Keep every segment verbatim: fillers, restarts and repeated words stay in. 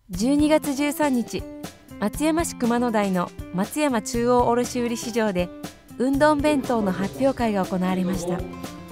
じゅうにがつじゅうさんにち、松山市熊野台の松山中央卸売市場でうどん弁当の発表会が行われました。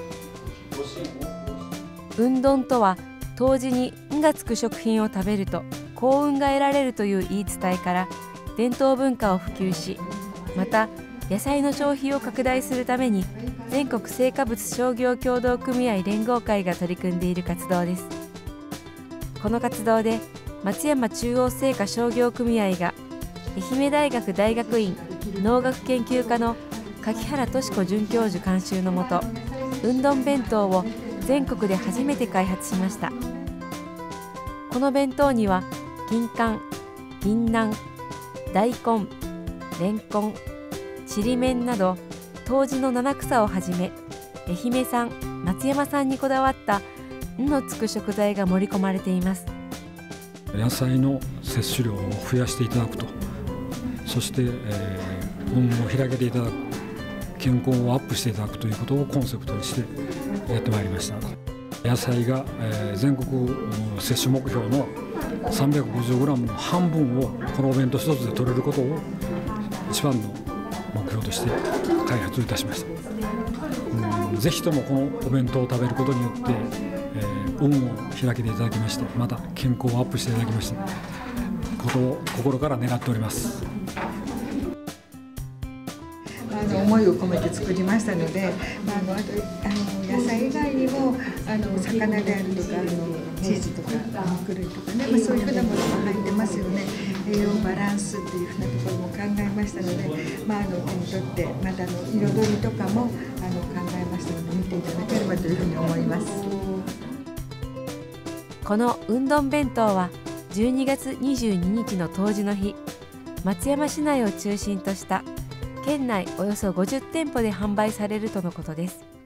うどんとは、冬至に「ん」がつく食品を食べると幸運が得られるという言い伝えから伝統文化を普及し、また野菜の消費を拡大するために全国青果物商業協同組合連合会が取り組んでいる活動です。この活動で松山中央製菓商業組合が愛媛大学大学院農学研究科の柿原敏子准教授監修のもと、うどん弁当を全国で初めて開発しました。この弁当には銀柑、銀杏、大根、レンコン、ちりめんなど冬至の七草をはじめ、愛媛産、松山産にこだわった「ん」のつく食材が盛り込まれています。 野菜の摂取量を増やしていただくと、そして、えー、運を開けていただく、健康をアップしていただくということをコンセプトにしてやってまいりました。野菜が、えー、全国摂取目標の さんびゃくごじゅうグラム の半分をこのお弁当一つで取れることを一番の目標として開発いたしました。うん、ぜひともこのお弁当を食べることによって、えー、運を開けていただきまして、また健康をアップしていただきましたことを心から願っております。 あの思いを込めて作りましたので、まあ、あのあとあの野菜以外にもあの魚であるとかあのチーズとか肉類とかね、まあ、そういうふうなものも入ってますよね。栄養バランスっていうふうなところも考えましたので、まあ、あの手に取ってまたあの彩りとかもあの考えましたので見ていただければというふうに思います。 このうどん弁当はじゅうにがつにじゅうににちの冬至の日、松山市内を中心とした県内およそごじゅってんぽで販売されるとのことです。